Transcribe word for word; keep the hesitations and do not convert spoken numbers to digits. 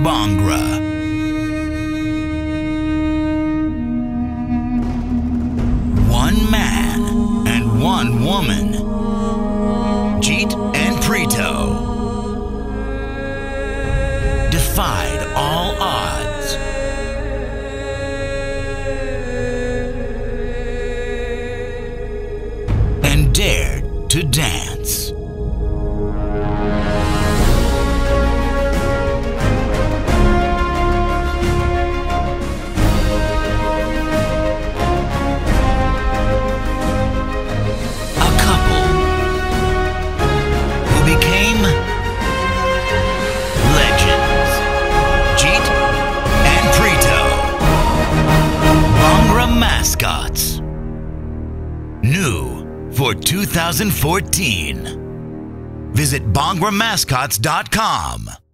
Bhangra. One man and one woman, Jeet and Preeto, defied all odds. And dared to dance. Became legends. Jeet and Preeto, Bhangra Mascots. New for two thousand fourteen. Visit bhangra mascots dot com.